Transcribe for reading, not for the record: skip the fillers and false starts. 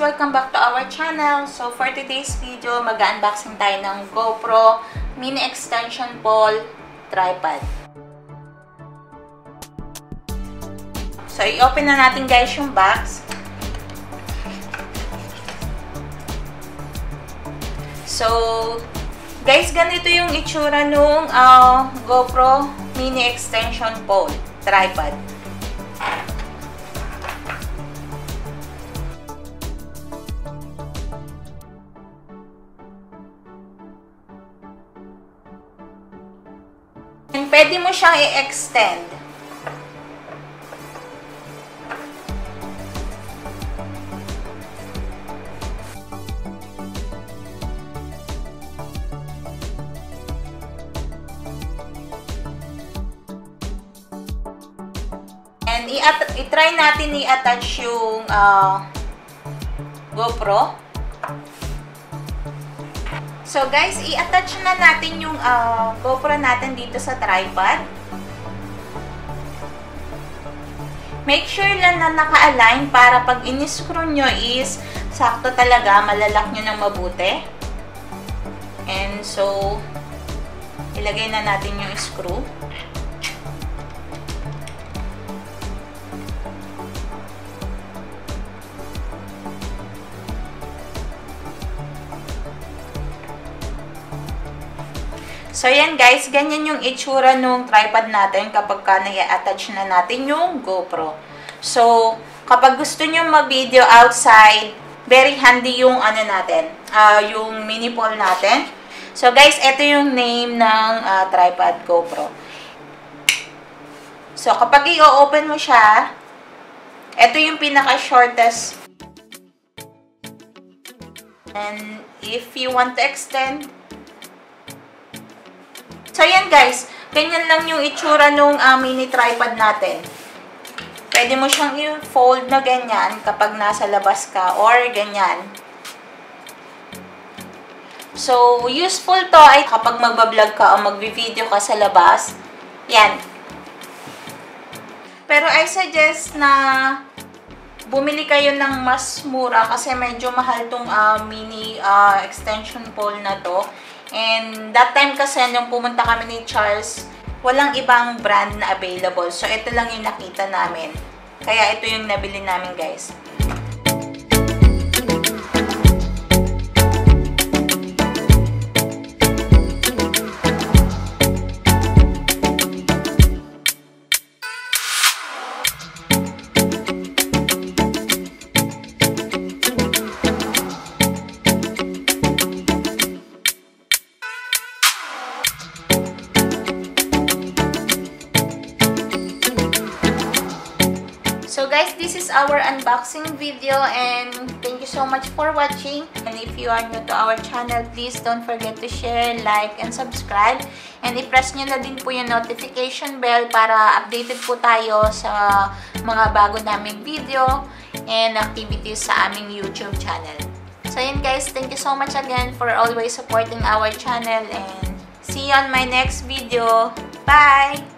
Welcome back to our channel. So for today's video, mag-unboxing tayo ng GoPro Mini Extension Pole Tripod. So i-open na natin guys yung box. So guys, ganito yung itsura nung GoPro Mini Extension Pole Tripod. And pwede mo siyang i-extend. And i-try natin i-attach yung GoPro. So guys, i-attach na natin yung GoPro natin dito sa tripod. Make sure lang na naka-align para pag in-screw nyo is sakto talaga, malalak nyo ng mabuti. And so, ilagay na natin yung screw. So, yan guys, ganyan yung itsura nung tripod natin kapag nai-attach na natin yung GoPro. So, kapag gusto nyo mag-video outside, very handy yung natin, yung mini pole natin. So, guys, ito yung name ng tripod GoPro. So, kapag i-open mo siya, ito yung pinaka-shortest. And if you want to extend, so, yan guys. Ganyan lang yung itsura nung mini tripod natin. Pwede mo siyang i-fold na ganyan kapag nasa labas ka or ganyan. So, useful to ay kapag magbablog ka o magbi-video ka sa labas. Yan. Pero I suggest na bumili kayo ng mas mura kasi medyo mahal tong mini extension pole na to. And that time kasi nung pumunta kami ni Charles, walang ibang brand na available. So, ito lang yung nakita namin. Kaya ito yung nabili namin guys. So guys, this is our unboxing video and thank you so much for watching. And if you are new to our channel, please don't forget to share, like, and subscribe. And i-press nyo na din po yung notification bell para updated po tayo sa mga bago naming video and activities sa aming YouTube channel. So yun guys, thank you so much again for always supporting our channel and see you on my next video. Bye!